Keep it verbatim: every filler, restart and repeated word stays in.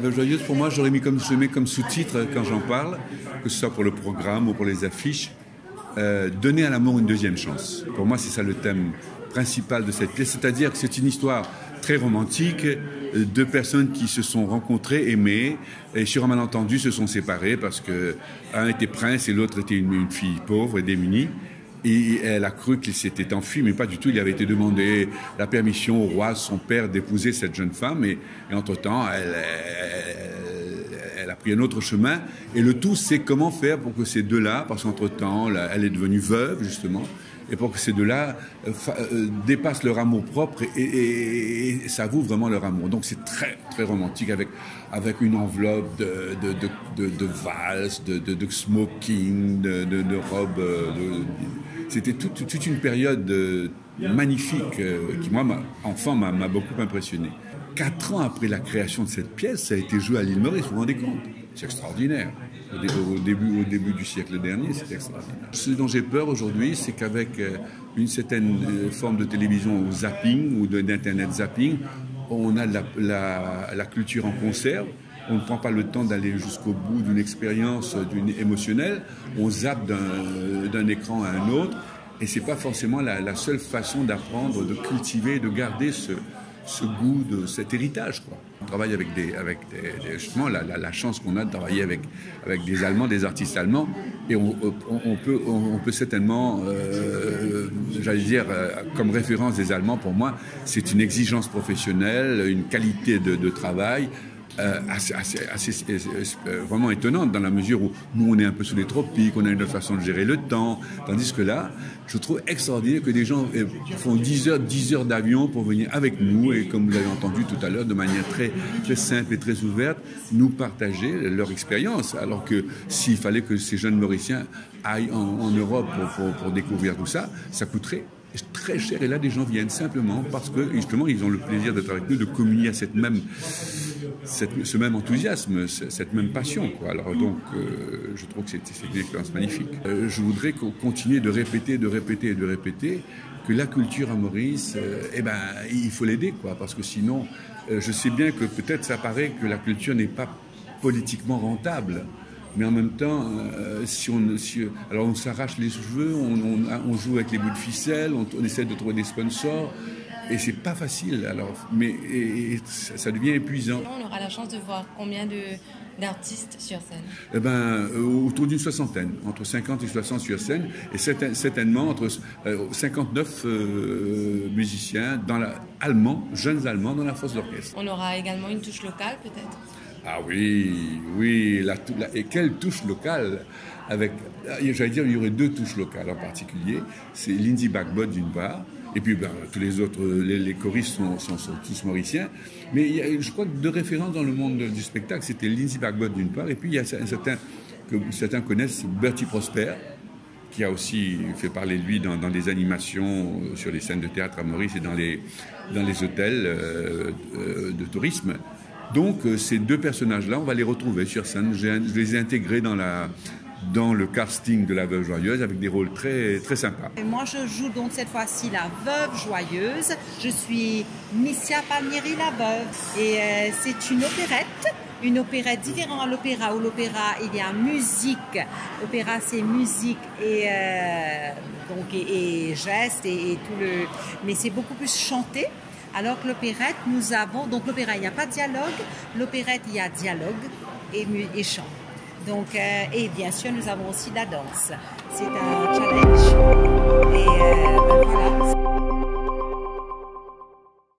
Veuve Joyeuse, pour moi, j'aurais mis comme, je mets comme sous-titre quand j'en parle, que ce soit pour le programme ou pour les affiches, euh, donner à l'amour une deuxième chance. Pour moi, c'est ça le thème principal de cette pièce, c'est-à-dire que c'est une histoire très romantique, deux personnes qui se sont rencontrées, aimées, et sur un malentendu se sont séparées parce que un était prince et l'autre était une, une fille pauvre et démunie. Et elle a cru qu'il s'était enfui, mais pas du tout. Il avait été demandé la permission au roi, son père, d'épouser cette jeune femme. Et, et entre-temps, elle, elle, elle a pris un autre chemin. Et le tout, c'est comment faire pour que ces deux-là, parce qu'entre-temps, elle est devenue veuve, justement, et pour que ces deux-là euh, euh, dépassent leur amour propre et, et, et, et s'avouent vraiment leur amour. Donc c'est très, très romantique, avec, avec une enveloppe de, de, de, de, de valse, de, de, de smoking, de, de, de robes. De, C'était toute, toute une période magnifique qui, moi, enfant, m'a beaucoup impressionné. Quatre ans après la création de cette pièce, ça a été joué à l'île Maurice, vous vous rendez compte? C'est extraordinaire. Au début, au début du siècle dernier, c'était extraordinaire. Ce dont j'ai peur aujourd'hui, c'est qu'avec une certaine forme de télévision au zapping ou d'internet zapping, on a la, la, la culture en conserve. On ne prend pas le temps d'aller jusqu'au bout d'une expérience d'une émotionnelle. On zappe d'un écran à un autre. Et ce n'est pas forcément la, la seule façon d'apprendre, de cultiver, de garder ce, ce goût, de cet héritage, quoi. On travaille avec des, avec des, des justement la, la, la chance qu'on a de travailler avec, avec des Allemands, des artistes allemands, et on, on, on, peut, on, on peut certainement, euh, j'allais dire, euh, comme référence des Allemands, pour moi, c'est une exigence professionnelle, une qualité de, de travail. Euh, assez, assez, assez, euh, vraiment étonnante dans la mesure où nous on est un peu sous les tropiques, on a une autre façon de gérer le temps, tandis que là je trouve extraordinaire que des gens euh, font dix heures, dix heures d'avion pour venir avec nous et, comme vous l'avez entendu tout à l'heure, de manière très, très simple et très ouverte, nous partager leur expérience, alors que s'il fallait que ces jeunes Mauriciens aillent en, en Europe pour, pour, pour découvrir tout ça, ça coûterait très cher, et là des gens viennent simplement parce que justement ils ont le plaisir d'être avec nous, de communier à cette même, cette, ce même enthousiasme, cette même passion, quoi. Alors donc euh, je trouve que c'est une expérience magnifique. Euh, je voudrais qu'on continue de répéter, de répéter et de répéter que la culture à Maurice, euh, eh ben il faut l'aider, quoi, parce que sinon euh, je sais bien que peut-être ça paraît que la culture n'est pas politiquement rentable. Mais en même temps, euh, si on, si, alors on s'arrache les cheveux, on, on, on joue avec les bouts de ficelle, on, on essaie de trouver des sponsors, et c'est pas facile. Alors, mais et, et ça, ça devient épuisant. On aura la chance de voir combien de d'artistes sur scène? Eh ben, euh, autour d'une soixantaine, entre cinquante et soixante sur scène, et certainement entre euh, cinquante-neuf euh, musiciens dans la, allemands, jeunes allemands dans la force d'orchestre. On aura également une touche locale, peut-être? Ah oui, oui, la, la, et quelle touche locale avec, j'allais dire, il y aurait deux touches locales en particulier, c'est Lindsay Bagbot d'une part, et puis ben, tous les autres, les, les choristes sont, sont, sont tous mauriciens, mais il y a, je crois que deux références dans le monde du spectacle, c'était Lindsay Bagbot d'une part, et puis il y a un certain, que certains connaissent, Bertie Prosper, qui a aussi fait parler de lui dans, dans des animations sur les scènes de théâtre à Maurice et dans les, dans les hôtels euh, de tourisme. Donc euh, ces deux personnages-là, on va les retrouver sur scène. Je les ai intégrés dans, la, dans le casting de la Veuve Joyeuse avec des rôles très, très sympas. Et moi, je joue donc cette fois-ci la Veuve Joyeuse. Je suis Missia Palmieri, la Veuve. Et euh, c'est une opérette. Une opérette différente à l'opéra, où l'opéra, il y a musique. L'opéra, c'est musique et, euh, donc, et, et gestes et, et tout le... Mais c'est beaucoup plus chanté. Alors que l'opérette, nous avons... Donc l'opéra, il n'y a pas de dialogue. L'opérette, il y a dialogue et, et chant. Donc, euh, et bien sûr, nous avons aussi la danse. C'est un challenge. Et euh, ben voilà.